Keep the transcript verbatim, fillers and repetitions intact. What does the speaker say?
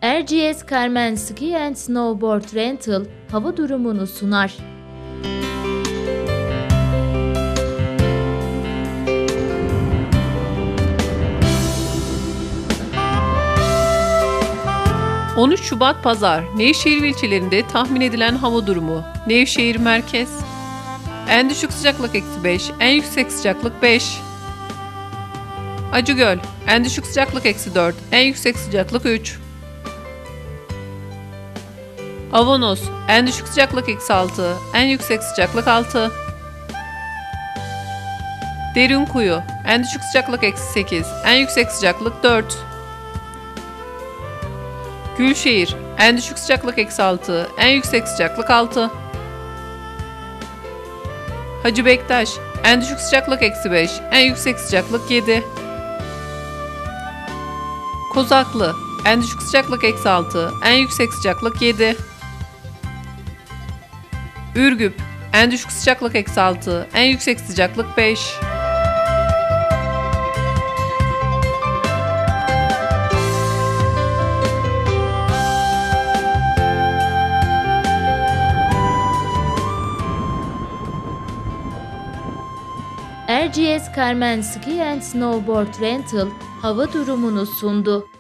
Erciyes Carmen Ski and Snowboard Rental hava durumunu sunar. on üç Şubat Pazar, Nevşehir ilçelerinde tahmin edilen hava durumu. Nevşehir merkez. En düşük sıcaklık eksi beş, en yüksek sıcaklık beş. Acıgöl, en düşük sıcaklık eksi dört, en yüksek sıcaklık üç. Avanos, en düşük sıcaklık eksi altı, en yüksek sıcaklık altı. Derinkuyu, en düşük sıcaklık eksi sekiz, en yüksek sıcaklık dört. Gülşehir, en düşük sıcaklık eksi altı, en yüksek sıcaklık altı. Hacı Bektaş, en düşük sıcaklık eksi beş, en yüksek sıcaklık yedi. Kozaklı, en düşük sıcaklık eksi altı, en yüksek sıcaklık yedi. Ürgüp, en düşük sıcaklık eksi altı, en yüksek sıcaklık beş. Erciyes Carmen Ski and Snowboard Rental hava durumunu sundu.